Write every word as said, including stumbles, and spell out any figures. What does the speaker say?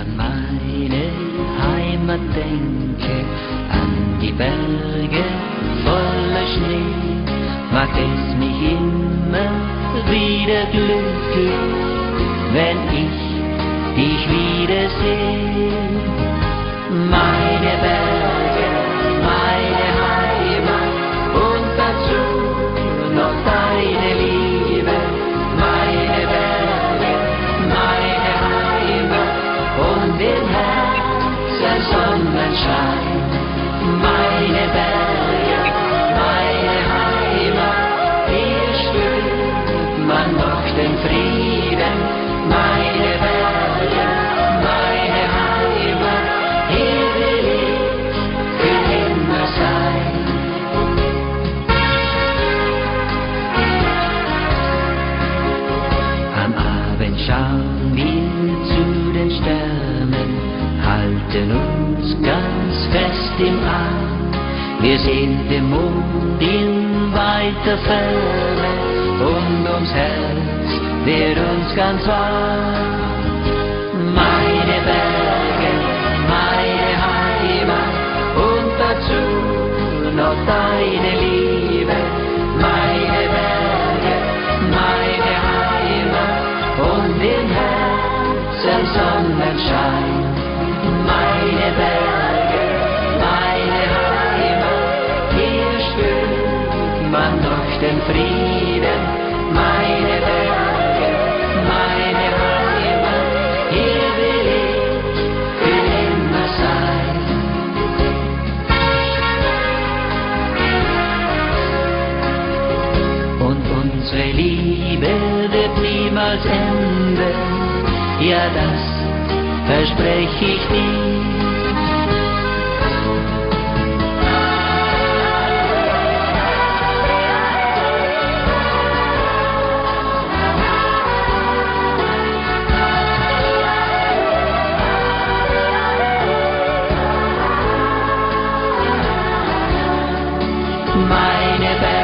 an meine Heimat denke, an die Berge voller Schnee, macht es mich immer wieder glücklich, wenn ich dich wiedersehe. Meine Berge, meine Heimat und dazu noch deine Liebe. Meine Berge, meine Heimat und im Herzen Sonnenschein. Meine Berge, meine Heimat, hier spürt man noch den Frieden. Meine Berge, meine Heimat, hier will ich für immer sein. Am Abend schauen wir zu den Sternen, halten uns ganz fest im Arm. Wir sehen den Mond in weiter Ferne und ums Herz wird uns ganz warm. Meine Berge, meine Heimat und dazu noch deine Liebe. Meine Berge, meine Heimat und im Herzen Sonnenschein. Meine Berge, meine Heimat, hier spürt man noch den Frieden. Meine Berge, meine Heimat, hier will ich für immer sein. Und unsere Liebe wird niemals enden, ja das verspreche ich dir. Meine Berge,